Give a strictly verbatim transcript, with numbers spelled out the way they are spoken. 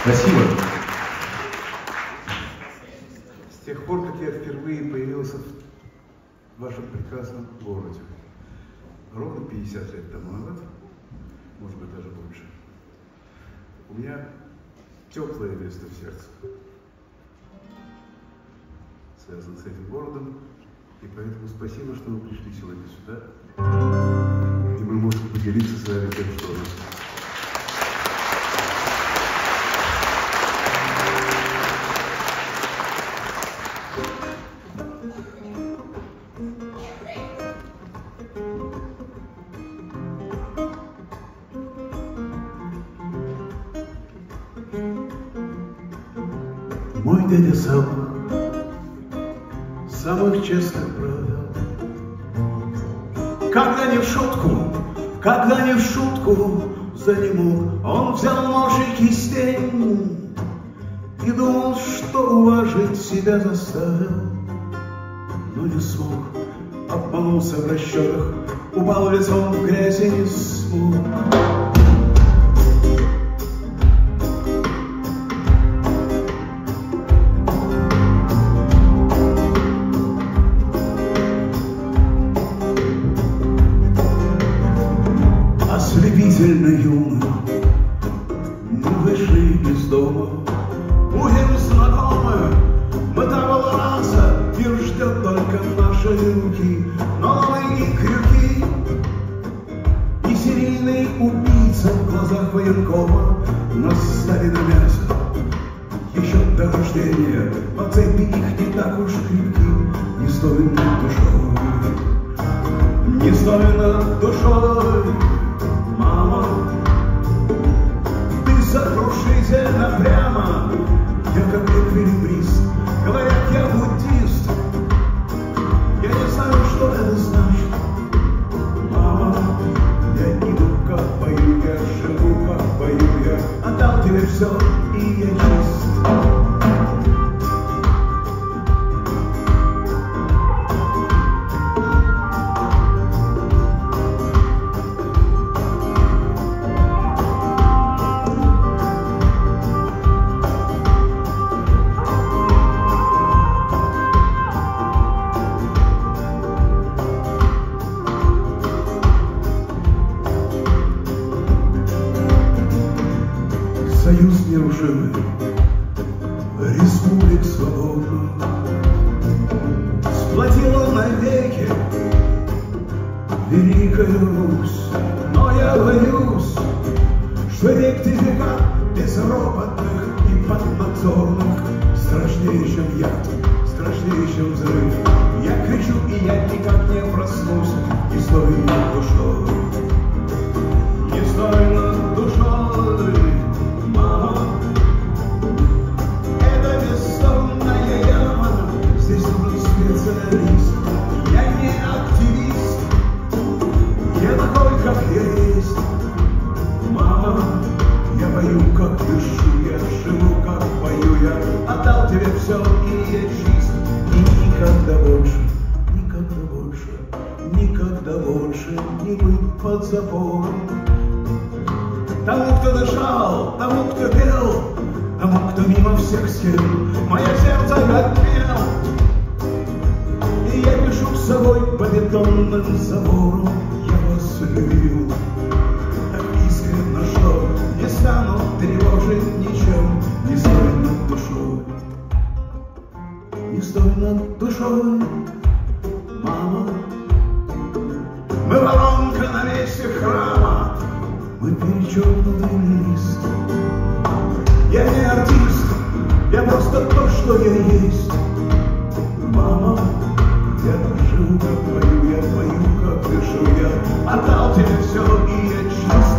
Спасибо. С тех пор, как я впервые появился в вашем прекрасном городе, ровно пятьдесят лет тому назад, может быть, даже больше, у меня теплое место в сердце связано с этим городом, и поэтому спасибо, что вы пришли сегодня сюда, и мы можем поделиться с вами тем, что у нас. Мой дядя самых, самых честных правил. Когда не в шутку, когда не в шутку занемог, он взял нож и кистень и думал, что уважить себя заставил, но не смог, обманулся в расчетах, упал лицом в грязь и не смог. Ослепительно юно мы вышли из дома, будем знакомы, мы того раза, и ждет только наши руки, новые крюки. И серийный убийца в глазах военкома нас стали на мясо еще до рождения, по цепи их не так уж крепки, не стоит над душой, не стоит над душой. Мама, ты сокрушительно прямо, я как эквилибрист, говорят, я буддист, я не знаю, что это значит. Мама, я иду, как пою, я живу, как пою, я отдал тебе все, и я чист. Союз нерушимый, республик свободных, сплотила навеки Великая Русь. Но я боюсь, что ректификат безропотных и поднадзорных страшнее, чем яд, страшнее, чем взрыв. Я кричу, и я никак не проснусь, не стой над душой, не стой над душой. Мама, это бессонная яма, здесь нужен специалист. Я не активист, я такой, как я есть. Мама, я пою, как дышу, я живу, как пою, я отдал тебе все, и я чист. И никогда больше, никогда больше, никогда больше не быть под запором. Тому, кто дышал, тому, кто пел, тому, кто мимо всех стен, мое сердце отпел. И я пишу с собой по бетонным заборам, я вас любил так искренно, что не стану тревожить ничем. Не стой над душой, не стой над душой. Мама, мы воронка на месте храма, мы перечеркнутый лист. Я не артист, я просто то, что я есть. Мама, я живу, как пою, я пою, как дышу, я отдал тебе все, и я чист.